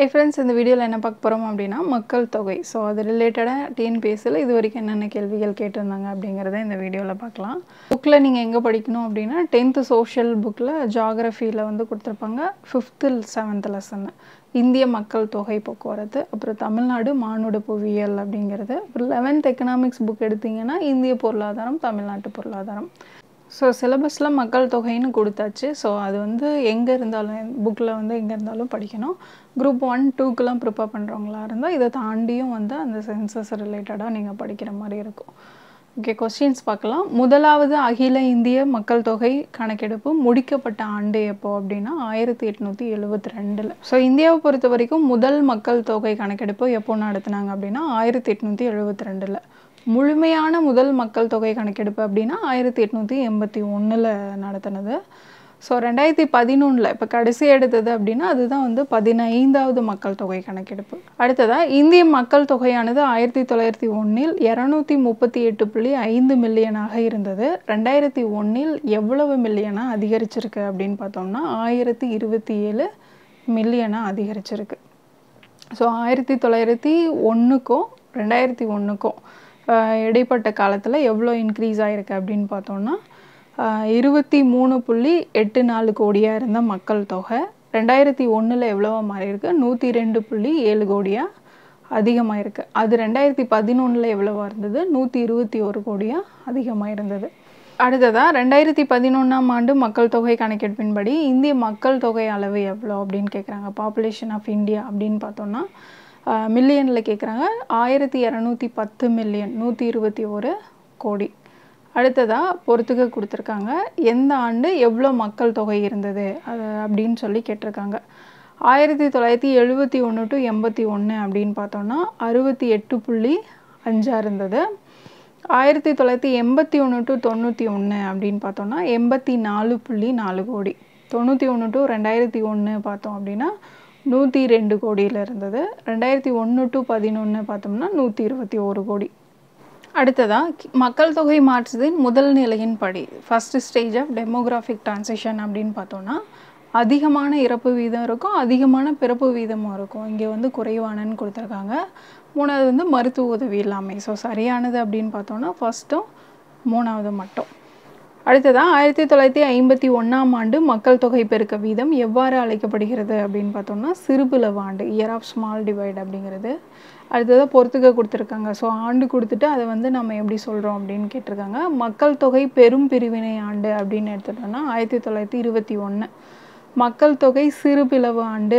Hi friends, இந்த வீடியோல என்ன பார்க்க போறோம் அப்படினா மக்கள் தொகை. சோ அது ரிலேட்டடா TNPSCல இதுவரைக்கும் என்னென்ன கேள்விகள் கேட்டிருந்தாங்க அப்படிங்கறத இந்த வீடியோல பார்க்கலாம். புக்ல நீங்க எங்க படிக்கணும் அப்படினா 10th சோஷியல் புக்ல ஜியோகிராஃபில வந்து கொடுத்திருப்பாங்க 5th 7th லெசன். இந்திய மக்கள் தொகை போக்குவரத்து, அப்புறம் தமிழ்நாடு மானுட புவியியல் அப்படிங்கிறது. அப்புறம் 11th எகனாமிக்ஸ் புக் எடுத்தீங்கன்னா இந்திய பொருளாதாரம், தமிழ்நாட்டு பொருளாதாரம். ஸோ சிலபஸில் மக்கள் தொகைன்னு கொடுத்தாச்சு. ஸோ அது வந்து எங்கே இருந்தாலும் புக்கில் வந்து எங்கே இருந்தாலும் படிக்கணும். குரூப் 1, 2க்குலாம் ப்ரிப்பேர் பண்ணுறவங்களா இருந்தால் இதை தாண்டியும் வந்து அந்த சென்சஸ் ரிலேட்டடாக நீங்கள் படிக்கிற மாதிரி இருக்கும். ஓகே, கொஸ்டின்ஸ் பார்க்கலாம். முதலாவது அகில இந்திய மக்கள் தொகை கணக்கெடுப்பு முடிக்கப்பட்ட ஆண்டு எப்போ அப்படின்னா 1872. ஸோ இந்தியாவை பொறுத்த வரைக்கும் முதல் மக்கள் தொகை கணக்கெடுப்பு எப்போ நடத்தினாங்க அப்படின்னா 1872. முழுமையான முதல் மக்கள் தொகை கணக்கெடுப்பு அப்படின்னா 1881 நடத்தினது. ஸோ 2011 இப்போ கடைசி எடுத்தது அப்படின்னா அதுதான் வந்து 15வது மக்கள் தொகை கணக்கெடுப்பு. அடுத்ததாக இந்திய மக்கள் தொகையானது 1901 238.5 மில்லியனாக இருந்தது. 2001 எவ்வளவு மில்லியனாக அதிகரிச்சிருக்கு அப்படின்னு பார்த்தோம்னா 1027 மில்லியனாக அதிகரிச்சிருக்கு. ஸோ 1901க்கும் 2001க்கும் இடைப்பட்ட காலத்தில் எவ்வளோ இன்க்ரீஸ் ஆகிருக்கு அப்படின்னு பார்த்தோம்னா 23.84 கோடியாக இருந்த மக்கள் தொகை 2001 எவ்வளவோ மாறி இருக்கு 102.7 கோடியாக அதிகமாக இருக்குது. அது 2011 எவ்வளவா இருந்தது 121 கோடியாக அதிகமாக இருந்தது. அடுத்ததாக 2011 ஆண்டு மக்கள் தொகை கணக்கெடுப்பின்படி இந்திய மக்கள் தொகை அளவு எவ்வளோ அப்படின்னு கேட்குறாங்க. பாப்புலேஷன் ஆஃப் இந்தியா அப்படின்னு பார்த்தோம்னா மில்லியனில் கேட்குறாங்க. 1210 மில்லியன், 121 கோடி. அடுத்ததாக பொறுத்துக்க கொடுத்துருக்காங்க. எந்த ஆண்டு எவ்வளோ மக்கள் தொகை இருந்தது அது அப்படின்னு சொல்லி கேட்டிருக்காங்க. 1971 to 81 அப்படின்னு பார்த்தோம்னா 68.5 இருந்தது. 1981 to 91 அப்படின்னு பார்த்தோம்னா 84.4 கோடி. 91 to 2001 பார்த்தோம் அப்படின்னா 102 கோடியில் இருந்தது. 2001 to 11 பார்த்தோம்னா 121 கோடி. அடுத்ததாக மக்கள் தொகை மாற்றத்தின் முதல் நிலையின் படி first stage of demographic transition அப்படின்னு பார்த்தோம்னா அதிகமான இறப்பு வீதம் இருக்கும், அதிகமான பிறப்பு வீதமும் இருக்கும். இங்கே வந்து குறைவானன்னு கொடுத்துருக்காங்க. மூணாவது வந்து மருத்துவ உதவி இல்லாமை. ஸோ சரியானது அப்படின்னு பார்த்தோம்னா ஃபர்ஸ்ட்டும் மூணாவது மட்டும். அடுத்ததாக 1951 ஆண்டு மக்கள் தொகை பெருக்க வீதம் எவ்வாறு அழைக்கப்படுகிறது அப்படின்னு பார்த்தோம்னா சிறுபிளவு ஆண்டு, இயர் ஆஃப் ஸ்மால் டிவைட் அப்படிங்கிறது. அடுத்ததாக பொறுத்துக்க கொடுத்துருக்காங்க. ஸோ ஆண்டு கொடுத்துட்டு அதை வந்து நம்ம எப்படி சொல்கிறோம் அப்படின்னு கேட்டிருக்காங்க. மக்கள் தொகை பெரும் பிரிவினை ஆண்டு அப்படின்னு எடுத்துட்டோம்னா 1921. மக்கள் தொகை சிறுபிளவு ஆண்டு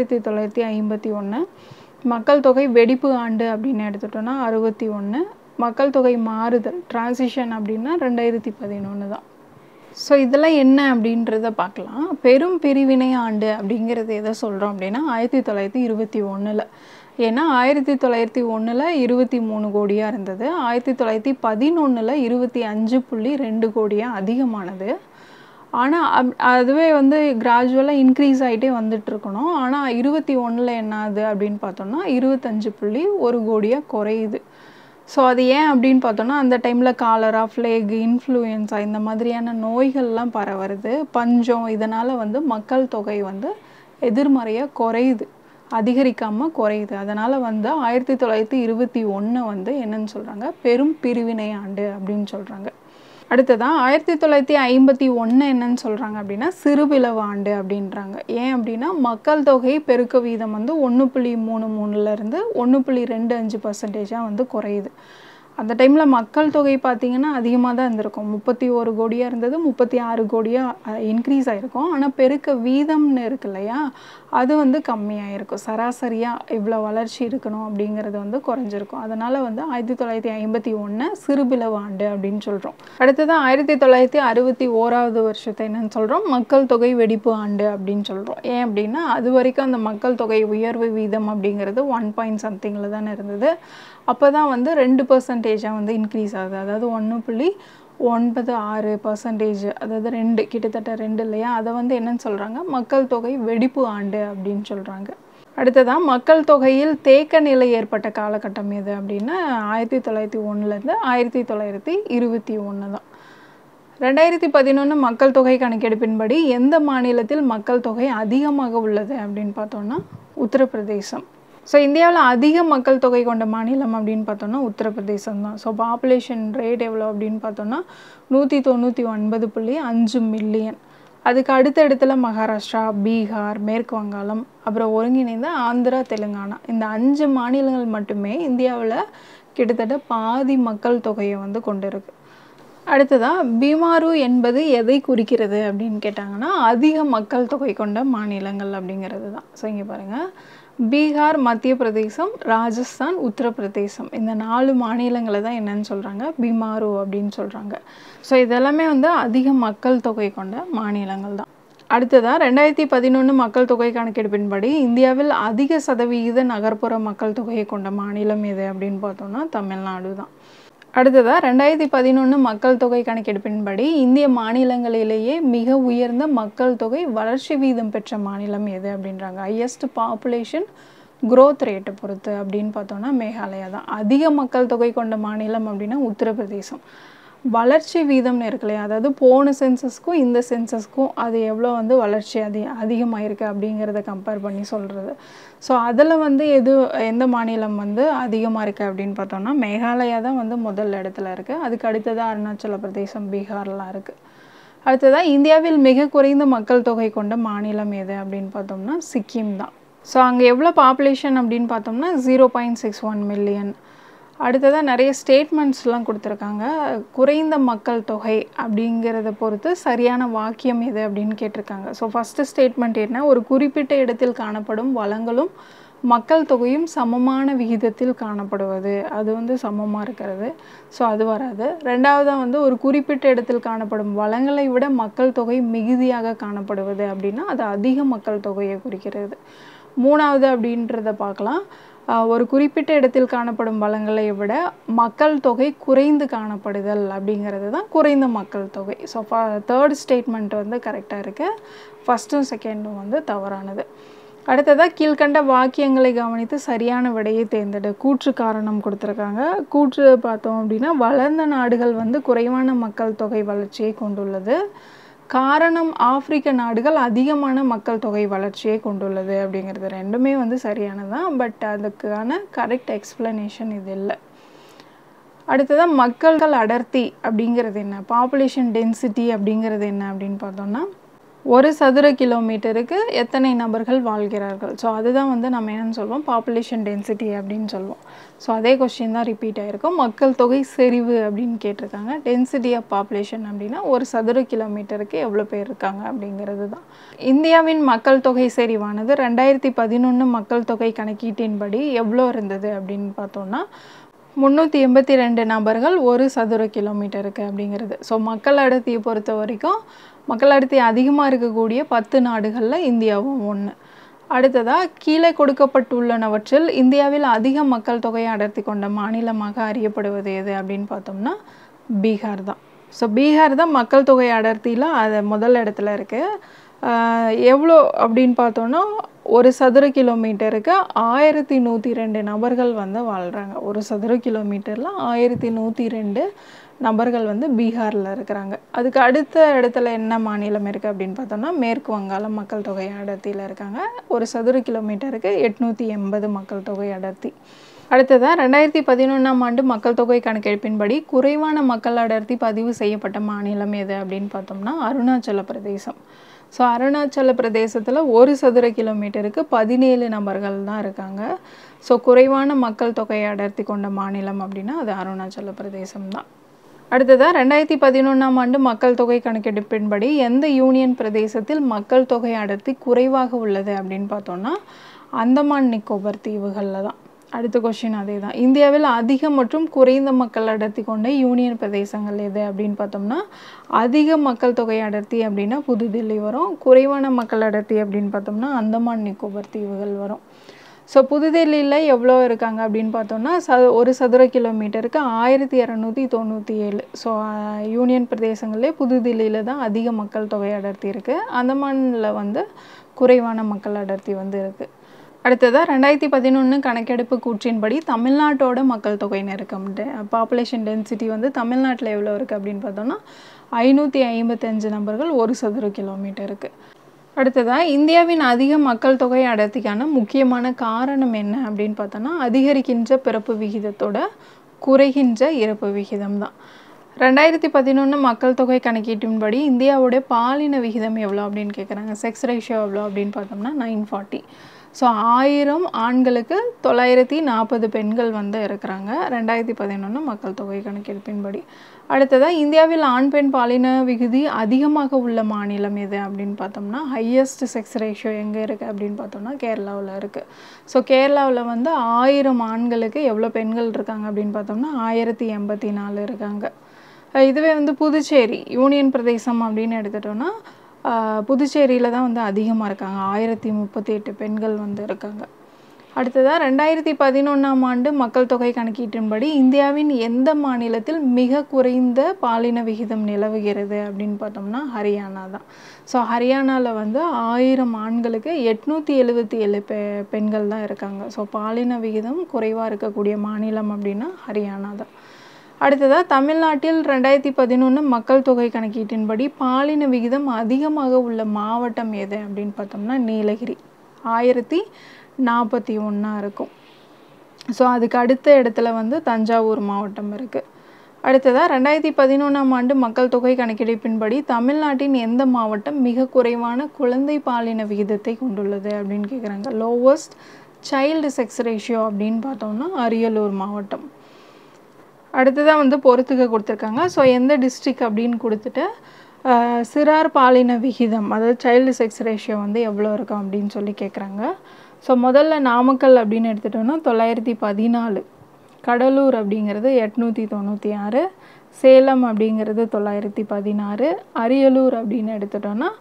1951. மக்கள் தொகை வெடிப்பு ஆண்டு அப்படின்னு எடுத்துட்டோம்னா 61. மக்கள் தொகை மாறுதல் டிரான்சிஷன் அப்படின்னா 2011 தான். ஸோ இதெல்லாம் என்ன அப்படின்றத பார்க்கலாம். பெரும் பிரிவினை ஆண்டு அப்படிங்கிறது எதை சொல்கிறோம் அப்படின்னா 1921. ஏன்னா 1901 23 கோடியாக இருந்தது. 1911 25.2 கோடியாக அதிகமானது. ஆனால் அதுவே வந்து கிராஜுவலாக இன்க்ரீஸ் ஆகிட்டே வந்துட்டு இருக்கணும். ஆனால் 21 என்ன ஆகுது அப்படின்னு பார்த்தோம்னா 25.1 கோடியாக குறையுது. ஸோ அது ஏன் அப்படின்னு பார்த்தோன்னா அந்த டைமில் காலரா, ஃப்ளேக், இன்ஃப்ளூயன்ஸா இந்த மாதிரியான நோய்கள்லாம் பரவுறது, பஞ்சம், இதனால் வந்து மக்கள் தொகை வந்து எதிர்மறையாக குறையுது, அதிகரிக்காமல் குறையுது. அதனால் வந்து 1921 வந்து என்னன்னு சொல்கிறாங்க பெரும் பிரிவினை ஆண்டு அப்படின்னு சொல்கிறாங்க. அடுத்ததான் 1951 என்னன்னு சொல்கிறாங்க அப்படின்னா சிறுபிளவு ஆண்டு அப்படின்றாங்க. ஏன் அப்படின்னா மக்கள் தொகை பெருக்க வீதம் வந்து 1.33 1.25% வந்து குறையுது. அந்த டைமில் மக்கள் தொகை பார்த்திங்கன்னா அதிகமாக தான் இருந்திருக்கும். 31 கோடியாக இருந்தது, 36 கோடியாக இன்க்ரீஸ் ஆகிருக்கும். ஆனால் பெருக்க வீதம்னு இருக்கு இல்லையா, அது வந்து கம்மியாக இருக்கும். சராசரியாக இவ்வளோ வளர்ச்சி இருக்கணும் அப்படிங்கிறது வந்து குறைஞ்சிருக்கும். அதனால் வந்து 1951 சிறுபிளவு ஆண்டு அப்படின்னு சொல்கிறோம். அடுத்ததான் 1961 வருஷத்தை என்னன்னு சொல்கிறோம் மக்கள் தொகை வெடிப்பு ஆண்டு அப்படின்னு சொல்கிறோம். ஏன் அப்படின்னா அது வரைக்கும் அந்த மக்கள் தொகை உயர்வு வீதம் அப்படிங்கிறது 1 தானே இருந்தது. அப்போ தான் வந்து 2% வந்து இன்க்ரீஸ் ஆகுது. அதாவது 1.96%, அதாவது 2 கிட்டத்தட்ட 2 இல்லையா, அதை வந்து என்னன்னு சொல்கிறாங்க மக்கள் தொகை வெடிப்பு ஆண்டு அப்படின்னு சொல்கிறாங்க. அடுத்ததான் மக்கள் தொகையில் தேக்க நிலை ஏற்பட்ட காலகட்டம் எது அப்படின்னா 1901 1921 தான். 2011 மக்கள் தொகை கணக்கெடுப்பின்படி எந்த மாநிலத்தில் மக்கள் தொகை அதிகமாக உள்ளது அப்படின்னு பார்த்தோம்னா உத்தரப்பிரதேசம். ஸோ இந்தியாவில் அதிக மக்கள் தொகை கொண்ட மாநிலம் அப்படின்னு பார்த்தோம்னா உத்தரப்பிரதேசம் தான். ஸோ பாப்புலேஷன் ரேட் எவ்வளோ அப்படின்னு பார்த்தோம்னா 199.5 மில்லியன். அதுக்கு அடுத்த இடத்துல மகாராஷ்டிரா, பீகார், மேற்கு வங்காளம், அப்புறம் ஒருங்கிணைந்த ஆந்திரா, தெலுங்கானா, இந்த 5 மாநிலங்கள் மட்டுமே இந்தியாவில் கிட்டத்தட்ட பாதி மக்கள் தொகையை வந்து கொண்டு இருக்கு. அடுத்ததாக பீமாரு என்பது எதை குறிக்கிறது அப்படின்னு கேட்டாங்கன்னா அதிக மக்கள் தொகை கொண்ட மாநிலங்கள் அப்படிங்கிறது தான். ஸோ இங்கே பாருங்கள், பீகார், மத்திய பிரதேசம், ராஜஸ்தான், உத்தரப்பிரதேசம், இந்த 4 மாநிலங்களை தான் என்னன்னு சொல்கிறாங்க, பீமாரு அப்படின்னு சொல்கிறாங்க. ஸோ இதெல்லாமே வந்து அதிக மக்கள் தொகை கொண்ட மாநிலங்கள் தான். அடுத்ததாக 2011 மக்கள் தொகை கணக்கெடுப்பின்படி இந்தியாவில் அதிக சதவிகித நகர்ப்புற மக்கள் தொகையை கொண்ட மாநிலம் எது அப்படின்னு பார்த்தோம்னா தமிழ்நாடு தான். அடுத்ததாக 2011 மக்கள் தொகை கணக்கெடுப்பின்படி இந்திய மாநிலங்களிலேயே மிக உயர்ந்த மக்கள் தொகை வளர்ச்சி வீதம் பெற்ற மாநிலம் எது அப்படின்றாங்க. ஹையஸ்ட் பாப்புலேஷன் க்ரோத் ரேட்டை பொறுத்து அப்படின்னு பார்த்தோன்னா மேகாலயா தான். அதிக மக்கள் தொகை கொண்ட மாநிலம் அப்படின்னா உத்தரப்பிரதேசம். வளர்ச்சி வீதம்னு இருக்கு இல்லையா, அதாவது போன சென்சஸ்க்கும் இந்த சென்சஸ்க்கும் அது எவ்வளோ வந்து வளர்ச்சி அதிகமாக இருக்குது அப்படிங்கிறத கம்பேர் பண்ணி சொல்கிறது. ஸோ அதில் வந்து எந்த மாநிலம் வந்து அதிகமாக இருக்குது அப்படின்னு பார்த்தோம்னா மேகாலயா தான் வந்து முதல் இடத்துல இருக்குது. அதுக்கு அடுத்ததாக அருணாச்சல பிரதேசம், பீகார்லாம் இருக்குது. அடுத்ததாக இந்தியாவில் மிக குறைந்த மக்கள் தொகை கொண்ட மாநிலம் எது அப்படின்னு பார்த்தோம்னா சிக்கிம் தான். ஸோ அங்கே எவ்வளோ பாப்புலேஷன் அப்படின்னு பார்த்தோம்னா 0.61 மில்லியன். அடுத்ததாக நிறைய ஸ்டேட்மெண்ட்ஸ்லாம் கொடுத்துருக்காங்க. குறைந்த மக்கள் தொகை அப்படிங்கிறத பொறுத்து சரியான வாக்கியம் எது அப்படின்னு கேட்டிருக்காங்க. ஸோ ஃபஸ்ட்டு ஸ்டேட்மெண்ட் என்ன, ஒரு குறிப்பிட்ட இடத்தில் காணப்படும் வளங்களும் மக்கள் தொகையும் சமமான விகிதத்தில் காணப்படுவது, அது வந்து சமமாக இருக்கிறது. ஸோ அது வராது. ரெண்டாவதாக வந்து ஒரு குறிப்பிட்ட இடத்தில் காணப்படும் வளங்களை விட மக்கள் தொகை மிகுதியாக காணப்படுவது அப்படின்னா அது அதிக மக்கள் தொகையை குறிக்கிறது. மூணாவது அப்படின்றத பார்க்கலாம், ஒரு குறிப்பிட்ட இடத்தில் காணப்படும் வளங்களை விட மக்கள் தொகை குறைந்து காணப்படுதல் அப்படிங்கிறது தான் குறைந்த மக்கள் தொகை. ஸோ தேர்ட் ஸ்டேட்மெண்ட் வந்து கரெக்டாக இருக்குது, ஃபஸ்ட்டும் செகண்டும் வந்து தவறானது. அடுத்ததாக கீழ்கண்ட வாக்கியங்களை கவனித்து சரியான விடையை தேர்ந்தெடு. கூற்று காரணம் கொடுத்துருக்காங்க. கூற்று பார்த்தோம் அப்படின்னா வளர்ந்த நாடுகள் வந்து குறைவான மக்கள் தொகை வளர்ச்சியை கொண்டுள்ளது. காரணம் ஆப்பிரிக்க நாடுகள் அதிகமான மக்கள் தொகை வளர்ச்சியை கொண்டுள்ளது அப்படிங்கிறது ரெண்டுமே வந்து சரியானதான். பட் அதுக்கான கரெக்ட் எக்ஸ்பிளனேஷன் இது இல்லை. அடுத்ததாக மக்கள் அடர்த்தி அப்படிங்கிறது என்ன, பாப்புலேஷன் டென்சிட்டி அப்படிங்கிறது என்ன அப்படின்னு பார்த்தோம்னா ஒரு சதுர கிலோமீட்டருக்கு எத்தனை நபர்கள் வாழ்கிறார்கள். ஸோ அதுதான் வந்து நம்ம என்னென்னு சொல்லுவோம், பாப்புலேஷன் டென்சிட்டி அப்படின்னு சொல்லுவோம். ஸோ அதே கொஸ்டின் தான் ரிப்பீட் ஆகிருக்கும். மக்கள் தொகை செறிவு அப்படின்னு கேட்டிருக்காங்க. டென்சிட்டி ஆஃப் பாப்புலேஷன் அப்படின்னா ஒரு சதுர கிலோமீட்டருக்கு எவ்வளோ பேர் இருக்காங்க அப்படிங்கிறது தான். இந்தியாவின் மக்கள் தொகை செறிவானது 2011 மக்கள் தொகை கணக்கீட்டின்படி எவ்வளோ இருந்தது அப்படின்னு பார்த்தோம்னா 382 நபர்கள் ஒரு சதுர கிலோமீட்டருக்கு அப்படிங்கிறது. ஸோ மக்கள் அடர்த்தியை பொறுத்த வரைக்கும் மக்கள் அடர்த்தி அதிகமாக இருக்கக்கூடிய 10 நாடுகளில் இந்தியாவும் ஒன்று. அடுத்ததாக கீழே கொடுக்கப்பட்டுள்ளனவற்றில் இந்தியாவில் அதிக மக்கள் தொகையை அடர்த்தி கொண்ட மாநிலமாக அறியப்படுவது எது அப்படின்னு பார்த்தோம்னா பீகார் தான். ஸோ பீகார் தான் மக்கள் தொகை அடர்த்தியில் அது முதல் இடத்துல இருக்குது. எவ்வளோ அப்படின்னு பார்த்தோன்னா ஒரு சதுர கிலோமீட்டருக்கு 1102 நபர்கள் வந்து வாழ்கிறாங்க. ஒரு சதுர கிலோமீட்டரில் 1102 நபர்கள் வந்து பீகாரில் இருக்கிறாங்க. அதுக்கு அடுத்த இடத்துல என்ன மாநிலம் இருக்குது அப்படின்னு பார்த்தோம்னா மேற்கு வங்காளம் மக்கள் தொகை அடர்த்தியில் இருக்காங்க. ஒரு சதுர கிலோமீட்டருக்கு 880 மக்கள் தொகை அடர்த்தி. அடுத்ததாக 2011ஆம் ஆண்டு மக்கள் தொகை கணக்கெடுப்பின்படி குறைவான மக்கள் அடர்த்தி பதிவு செய்யப்பட்ட மாநிலம் எது அப்படின்னு பார்த்தோம்னா அருணாச்சல பிரதேசம். ஸோ அருணாச்சல பிரதேசத்தில் ஒரு சதுர கிலோமீட்டருக்கு 17 நபர்கள் தான் இருக்காங்க. ஸோ குறைவான மக்கள் தொகை அடர்த்தி கொண்ட மாநிலம் அப்படின்னா அது அருணாச்சல பிரதேசம் தான். அடுத்ததாக 2011ஆம் ஆண்டு மக்கள் தொகை கணக்கெடுப்பின்படி எந்த யூனியன் பிரதேசத்தில் மக்கள் தொகை அடர்த்தி குறைவாக உள்ளது அப்படின்னு பார்த்தோம்னா அந்தமான் நிக்கோபர் தீவுகளில் தான். அடுத்த கொஸ்டின் அதே தான். இந்தியாவில் அதிக மற்றும் குறைந்த மக்கள் அடர்த்தி கொண்ட யூனியன் பிரதேசங்கள் எது அப்படின்னு பார்த்தோம்னா அதிக மக்கள் தொகை அடர்த்தி அப்படின்னா புதுதில்லி வரும். குறைவான மக்கள் அடர்த்தி அப்படின்னு பார்த்தோம்னா அந்தமான் நிக்கோபர் தீவுகள் வரும். ஸோ புதுதில்லியில் எவ்வளோ இருக்காங்க அப்படின்னு பார்த்தோம்னா ஒரு சதுர கிலோமீட்டருக்கு 1297. ஸோ யூனியன் பிரதேசங்களே புதுதில்லியில் தான் அதிக மக்கள் தொகை அடர்த்தி இருக்குது. அந்தமானில் வந்து குறைவான மக்கள் அடர்த்தி வந்து இருக்குது. அடுத்ததாக 2011 கணக்கெடுப்பு கூற்றின்படி தமிழ்நாட்டோட மக்கள் தொகை நெருக்கம் பாப்புலேஷன் டென்சிட்டி வந்து தமிழ்நாட்டில் எவ்வளோ இருக்குது அப்படின்னு பார்த்தோம்னா 555 நபர்கள் ஒரு சதுர கிலோமீட்டருக்கு. அடுத்ததா இந்தியாவின் அதிக மக்கள் தொகை அடர்த்திக்கான முக்கியமான காரணம் என்ன அப்படின்னு பார்த்தோன்னா அதிகரிக்கின்ற பிறப்பு விகிதத்தோட குறைகின்ற இறப்பு விகிதம் தான். 2011 மக்கள் தொகை கணக்கீட்டின்படி இந்தியாவோட பாலின விகிதம் எவ்வளோ அப்படின்னு கேட்குறாங்க. செக்ஸ் ரேஷியோ எவ்வளோ அப்படின்னு பார்த்தோம்னா 940. ஸோ 1000 ஆண்களுக்கு 940 பெண்கள் வந்து இருக்கிறாங்க 2011 மக்கள் தொகை கணக்கெடுப்பின்படி. அடுத்ததாக இந்தியாவில் ஆண் பெண் பாலின விகுதி அதிகமாக உள்ள மாநிலம் எது அப்படின்னு பார்த்தோம்னா ஹையஸ்ட் செக்ஸ் ரேஷியோ எங்கே இருக்குது அப்படின்னு பார்த்தோம்னா கேரளாவில் இருக்குது. ஸோ கேரளாவில் வந்து 1000 ஆண்களுக்கு எவ்வளோ பெண்கள் இருக்காங்க அப்படின்னு பார்த்தோம்னா 1084 இருக்காங்க. இதுவே வந்து புதுச்சேரி யூனியன் பிரதேசம் அப்படின்னு எடுத்துட்டோன்னா புதுச்சேரியில் தான் வந்து அதிகமாக இருக்காங்க 1038 பெண்கள் வந்து இருக்காங்க. அடுத்ததாக 2011 ஆண்டு மக்கள் தொகை கணக்கீட்டின்படி இந்தியாவின் எந்த மாநிலத்தில் மிக குறைந்த பாலின விகிதம் நிலவுகிறது அப்படின்னு பார்த்தோம்னா ஹரியானா தான். ஸோ ஹரியானாவில் வந்து 1000 ஆண்களுக்கு 877 பெண்கள் தான் இருக்காங்க. ஸோ பாலின விகிதம் குறைவாக இருக்கக்கூடிய மாநிலம் அப்படின்னா ஹரியானா தான். அடுத்ததாக தமிழ்நாட்டில் 2011 மக்கள் தொகை கணக்கீட்டின்படி பாலின விகிதம் அதிகமாக உள்ள மாவட்டம் எது அப்படின்னு பார்த்தோம்னா நீலகிரி 1041 இருக்கும். ஸோ அதுக்கு அடுத்த இடத்துல வந்து தஞ்சாவூர் மாவட்டம் இருக்குது. அடுத்ததாக 2011 ஆண்டு மக்கள் தொகை கணக்கெடுப்பின்படி தமிழ்நாட்டின் எந்த மாவட்டம் மிக குறைவான குழந்தை பாலின விகிதத்தை கொண்டுள்ளது அப்படின்னு கேட்குறாங்க. லோவஸ்ட் சைல்டு செக்ஸ் ரேஷியோ அப்படின்னு பார்த்தோம்னா அரியலூர் மாவட்டம். அடுத்ததாக வந்து பொறுத்துக்க கொடுத்துருக்காங்க. ஸோ எந்த டிஸ்ட்ரிக் அப்படின்னு கொடுத்துட்டு சிறார் பாலின விகிதம் அதாவது சைல்டு செக்ஸ் ரேஷியோ வந்து எவ்வளோ இருக்கும் அப்படின்னு சொல்லி கேட்குறாங்க. ஸோ முதல்ல நாமக்கல் அப்படின்னு எடுத்துட்டோன்னா 914, கடலூர் அப்படிங்கிறது 896, சேலம் அப்படிங்கிறது 916, அரியலூர் அப்படின்னு எடுத்துட்டோன்னா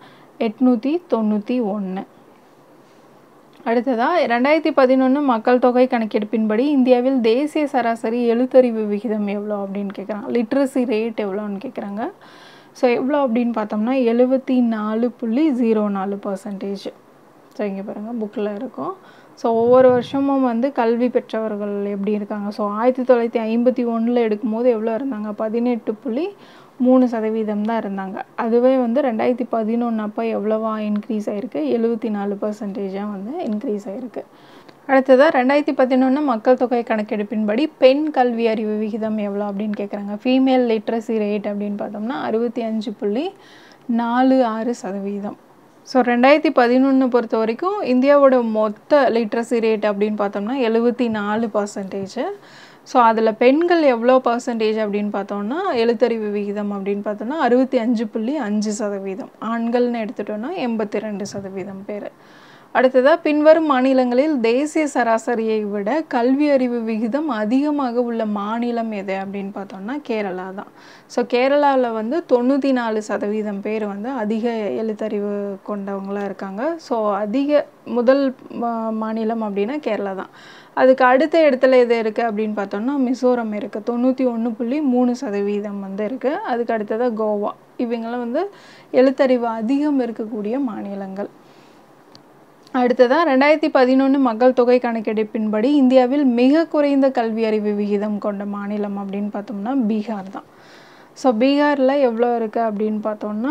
891. அடுத்ததாக 2011 மக்கள் தொகை கணக்கெடுப்பின்படி இந்தியாவில் தேசிய சராசரி எழுத்தறிவு விகிதம் எவ்வளோ அப்படின்னு கேட்குறாங்க. லிட்ரஸி ரேட் எவ்வளோன்னு கேட்குறாங்க. ஸோ எவ்வளோ அப்படின்னு பார்த்தோம்னா 74.04%. ஸோ இங்கே பாருங்கள் புக்கில் இருக்கும். ஸோ ஒவ்வொரு வருஷமும் வந்து கல்வி பெற்றவர்கள் எப்படி இருக்காங்க. ஸோ 1951 எடுக்கும்போது எவ்வளோ இருந்தாங்க 18.3% தான் இருந்தாங்க. அதுவே வந்து 2011 அப்போ எவ்வளோவா இன்க்ரீஸ் ஆகிருக்கு 74% வந்து இன்க்ரீஸ் ஆகிருக்கு. அடுத்ததாக 2011 மக்கள் தொகை கணக்கெடுப்பின்படி பெண் கல்வி அறிவு விகிதம் எவ்வளோ அப்படின்னு கேட்குறாங்க. ஃபீமேல் லிட்ரஸி ரேட் அப்படின்னு பார்த்தோம்னா 65.46%. ஸோ 2011 பொறுத்த வரைக்கும் இந்தியாவோட மொத்த லிட்ரஸி ரேட் அப்படின்னு பார்த்தோம்னா 74%. ஸோ அதில் பெண்கள் எவ்வளோ பர்சன்டேஜ் அப்படின்னு பார்த்தோம்னா எழுத்தறிவு விகிதம் அப்படின்னு பார்த்தோம்னா 65.5%. ஆண்கள்னு எடுத்துட்டோன்னா 82% பேர். அடுத்ததாக பின்வரும் மாநிலங்களில் தேசிய சராசரியை விட கல்வி அறிவு விகிதம் அதிகமாக உள்ள மாநிலம் எது அப்படின்னு பார்த்தோம்னா கேரளா தான். ஸோ கேரளாவில் வந்து 94% பேர் வந்து அதிக எழுத்தறிவு கொண்டவங்களாக இருக்காங்க. ஸோ முதல் மாநிலம் அப்படின்னா கேரளா தான். அதுக்கு அடுத்த இடத்துல எது இருக்குது அப்படின்னு பார்த்தோம்னா மிசோரம் இருக்குது 91.3% வந்து இருக்குது. அதுக்கு அடுத்ததாக கோவா. இவங்களாம் வந்து எழுத்தறிவு அதிகம் இருக்கக்கூடிய மாநிலங்கள். அடுத்ததாக 2011 மக்கள் தொகை கணக்கெடுப்பின்படி இந்தியாவில் மிக குறைந்த கல்வி அறிவு விகிதம் கொண்ட மாநிலம் அப்படின்னு பார்த்தோம்னா பீகார் தான். ஸோ பீகாரில் எவ்வளோ இருக்குது அப்படின்னு பார்த்தோம்னா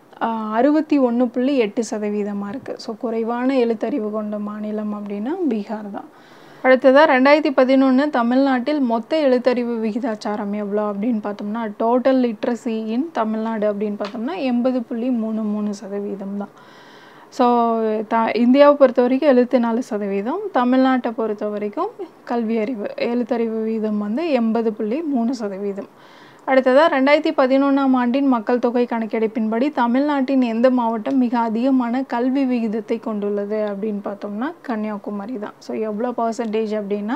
61.8% இருக்குது. ஸோ குறைவான எழுத்தறிவு கொண்ட மாநிலம் அப்படின்னா பீகார் தான். அடுத்ததாக 2011 தமிழ்நாட்டில் மொத்த எழுத்தறிவு விகிதாச்சாரம் எவ்வளோ அப்படின்னு பார்த்தோம்னா டோட்டல் லிட்ரஸி இன் தமிழ்நாடு அப்படின்னு பார்த்தோம்னா 80.33% தான். ஸோ இந்தியாவை பொறுத்த வரைக்கும் 74%, தமிழ்நாட்டை பொறுத்த வரைக்கும் எழுத்தறிவு விகிதம் வந்து 80.3%. அடுத்ததாக 2011 ஆண்டின் மக்கள் தொகை கணக்கெடுப்பின்படி தமிழ்நாட்டின் எந்த மாவட்டம் மிக அதிகமான கல்வி விகிதத்தை கொண்டுள்ளது அப்படின்னு பார்த்தோம்னா கன்னியாகுமரி தான். ஸோ எவ்வளோ பர்சன்டேஜ் அப்படின்னா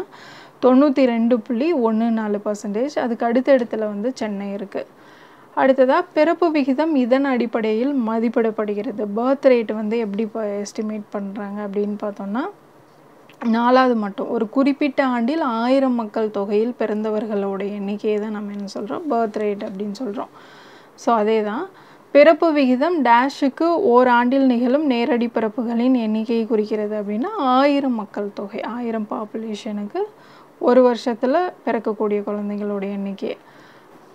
92.14%. அதுக்கு அடுத்த இடத்துல வந்து சென்னை இருக்குது. அடுத்ததாக பிறப்பு விகிதம் இதன் அடிப்படையில் மதிப்பிடப்படுகிறது. பர்த் ரேட் வந்து எப்படி எஸ்டிமேட் பண்ணுறாங்க அப்படின்னு பார்த்தோம்னா 4வது மட்டும் ஒரு குறிப்பிட்ட ஆண்டில் 1000 மக்கள் தொகையில் பிறந்தவர்களோட எண்ணிக்கையை தான் நம்ம என்ன சொல்கிறோம் பர்த் ரேட் அப்படின்னு சொல்கிறோம். ஸோ அதே தான் பிறப்பு விகிதம் டேஷுக்கு ஓராண்டில் நிகழும் நேரடி பிறப்புகளின் எண்ணிக்கையை குறிக்கிறது அப்படின்னா 1000 மக்கள் தொகை 1000 பாப்புலேஷனுக்கு ஒரு வருஷத்தில் பிறக்கக்கூடிய குழந்தைங்களோட எண்ணிக்கை.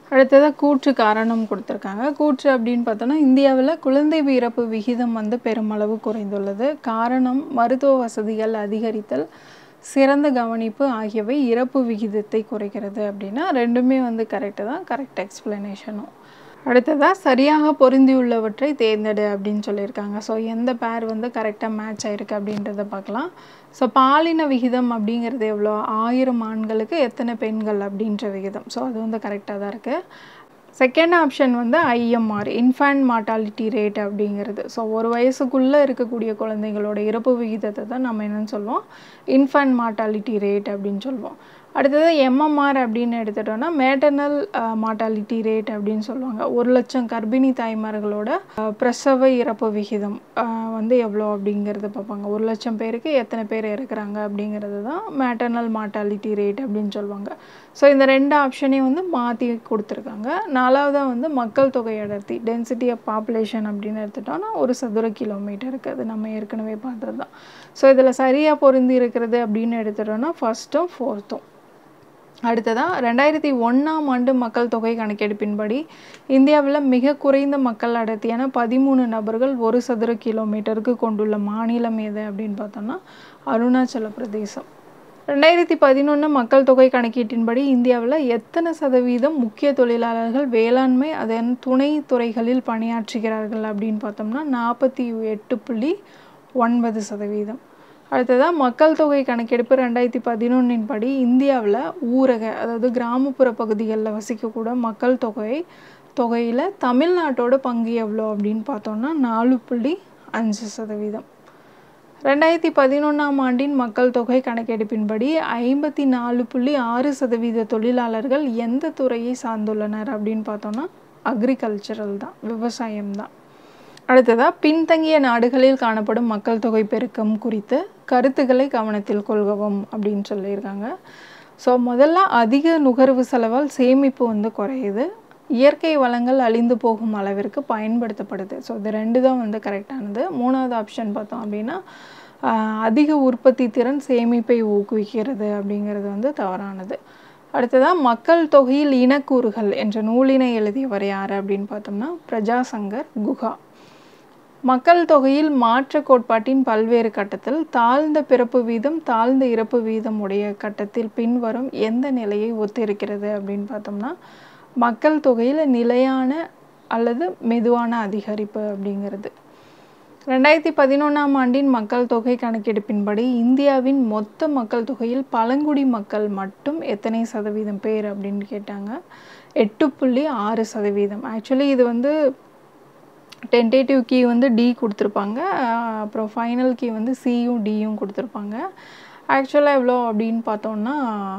அடுத்ததாக கூற்று காரணம் கொடுத்துருக்காங்க. கூற்று அப்படின்னு பார்த்தோன்னா, இந்தியாவில் குழந்தை இறப்பு விகிதம் வந்து பெருமளவு குறைந்துள்ளது. காரணம் மருத்துவ வசதிகள் அதிகரித்தல், சிறந்த கவனிப்பு ஆகியவை இறப்பு விகிதத்தை குறைக்கிறது அப்படின்னா ரெண்டுமே வந்து கரெக்டு தான். கரெக்ட் எக்ஸ்பிளனேஷனும். அடுத்ததாக சரியாக பொருந்தியுள்ளவற்றை தேர்ந்தெடு அப்படின்னு சொல்லியிருக்காங்க. ஸோ எந்த பேர் வந்து கரெக்டாக மேட்ச் ஆகிருக்கு அப்படின்றத பார்க்கலாம். ஸோ பாலின விகிதம் அப்படிங்கிறது எவ்வளோ? 1000 ஆண்களுக்கு எத்தனை பெண்கள் அப்படின்ற விகிதம். ஸோ அது வந்து கரெக்டாக தான் இருக்குது. செகண்ட் ஆப்ஷன் வந்து IMR, இன்ஃபேண்ட் மார்ட்டாலிட்டி ரேட் அப்படிங்கிறது. ஸோ ஒரு வயசுக்குள்ளே இருக்கக்கூடிய குழந்தைங்களோட இறப்பு விகிதத்தை தான் நம்ம என்னென்னு சொல்லுவோம்? இன்ஃபேண்ட் மார்ட்டாலிட்டி ரேட் அப்படின்னு சொல்லுவோம். அடுத்தது MMR அப்படின்னு எடுத்துட்டோன்னா மேட்டர்னல் மார்ட்டாலிட்டி ரேட் அப்படின்னு சொல்லுவாங்க. 1,00,000 கர்ப்பிணி தாய்மார்களோட பிரசவ இறப்பு விகிதம் வந்து எவ்வளோ அப்படிங்கிறது பார்ப்பாங்க. 1,00,000 பேருக்கு எத்தனை பேர் இறக்குறாங்க அப்படிங்கிறது தான் மேட்டர்னல் மார்ட்டாலிட்டி ரேட் அப்படின்னு சொல்லுவாங்க. ஸோ இந்த 2 ஆப்ஷனையும் வந்து மாற்றி கொடுத்துருக்காங்க. 4வதாக வந்து மக்கள் தொகை அடர்த்தி, டென்சிட்டி ஆஃப் பாப்புலேஷன் அப்படின்னு எடுத்துட்டோன்னா 1 சதுர கிலோமீட்டருக்கு. அது நம்ம ஏற்கனவே பார்த்தது தான். ஸோ இதில் சரியாக பொருந்தி இருக்கிறது அப்படின்னு எடுத்துட்டோன்னா ஃபர்ஸ்ட்டும் 4த்தும். அடுத்ததாக 2001ஆம் ஆண்டு மக்கள் தொகை கணக்கெடுப்பின்படி இந்தியாவில் மிக குறைந்த மக்கள் அடர்த்தியான 13 நபர்கள் 1 சதுர கிலோமீட்டருக்கு கொண்டுள்ள மாநிலம் எது அப்படின்னு பார்த்தோம்னா அருணாச்சல பிரதேசம். 2011 மக்கள் தொகை கணக்கீட்டின்படி இந்தியாவில் எத்தனை சதவீதம் முக்கிய தொழிலாளர்கள் வேளாண்மை அதன் துணை துறைகளில் பணியாற்றுகிறார்கள் அப்படின்னு பார்த்தோம்னா 48.9%. அடுத்ததாக மக்கள் தொகை கணக்கெடுப்பு 2011 படி இந்தியாவில் ஊரக அதாவது கிராமப்புற பகுதிகளில் வசிக்கக்கூட மக்கள் தொகையில் தமிழ்நாட்டோட பங்கு எவ்வளோ அப்படின்னு பார்த்தோம்னா 4.5%. 2011ஆம் ஆண்டின் மக்கள் தொகை கணக்கெடுப்பின்படி 54.6% தொழிலாளர்கள் எந்த துறையை சார்ந்துள்ளனர் அப்படின்னு பார்த்தோம்னா அக்ரிகல்ச்சரல் தான், விவசாயம் தான். அடுத்ததாக பின்தங்கிய நாடுகளில் காணப்படும் மக்கள் தொகை பெருக்கம் குறித்து கருத்துக்களை கவனத்தில் கொள்கவும் அப்படின்னு சொல்லியிருக்காங்க. ஸோ முதல்ல அதிக நுகர்வு செலவால் சேமிப்பு வந்து குறையுது, இயற்கை வளங்கள் அழிந்து போகும் அளவிற்கு பயன்படுத்தப்படுது. ஸோ இது 2 தான் வந்து கரெக்டானது. 3வது ஆப்ஷன் பார்த்தோம் அப்படின்னா அதிக உற்பத்தி திறன் சேமிப்பை ஊக்குவிக்கிறது அப்படிங்கிறது வந்து தவறானது. அடுத்ததாக மக்கள் தொகையில் இனக்கூறுகள் என்ற நூலினை எழுதியவர் யார் அப்படின்னு பார்த்தோம்னா பிரஜாசங்கர் குஹா. மக்கள் தொகையில் மாற்ற கோட்பாட்டின் பல்வேறு கட்டத்தில் தாழ்ந்த பிறப்பு வீதம் தாழ்ந்த இறப்பு வீதம் உடைய கட்டத்தில் பின்வரும் எந்த நிலையை ஒத்திருக்கிறது அப்படின்னு பார்த்தோம்னா மக்கள் தொகையில் நிலையான அல்லது மெதுவான அதிகரிப்பு அப்படிங்கிறது. 2011ஆம் ஆண்டின் மக்கள் தொகை கணக்கெடுப்பின்படி இந்தியாவின் மொத்த மக்கள் தொகையில் பழங்குடி மக்கள் மட்டும் எத்தனை சதவீதம் பேர் அப்படின்னு கேட்டாங்க. 8.6%. ஆக்சுவலி இது வந்து டென்டேட்டிவ் கீ வந்து D கொடுத்துருப்பாங்க, அப்புறம் ஃபைனல் கீ வந்து Cயும் Dயும் கொடுத்துருப்பாங்க. ஆக்சுவலாக எவ்வளோ அப்படின்னு பார்த்தோம்னா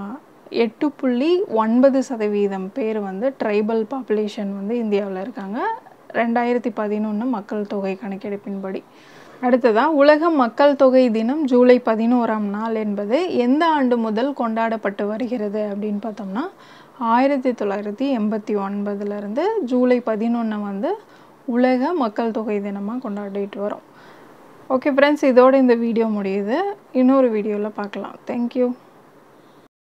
8.9% பேர் வந்து ட்ரைபல் பாப்புலேஷன் வந்து இந்தியாவில் இருக்காங்க 2011 மக்கள் தொகை கணக்கெடுப்பின்படி. அடுத்ததாக உலக மக்கள் தொகை தினம் ஜூலை 11ஆம் நாள் என்பது எந்த ஆண்டு முதல் கொண்டாடப்பட்டு வருகிறது அப்படின்னு பார்த்தோம்னா 1989 ஜூலை 11 வந்து உலக மக்கள் தொகை தினமாக கொண்டாடிட்டு வரோம். ஓகே ஃப்ரெண்ட்ஸ், இதோட இந்த வீடியோ முடியுது. இன்னொரு வீடியோவில் பார்க்கலாம். தேங்க்யூ.